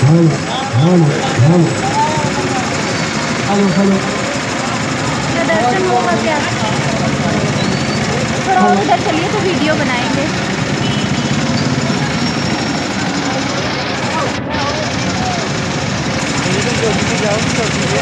क्या दर्शन होगा क्या? थोड़ा और उधर चलिए तो वीडियो बनाएंगे। जाओ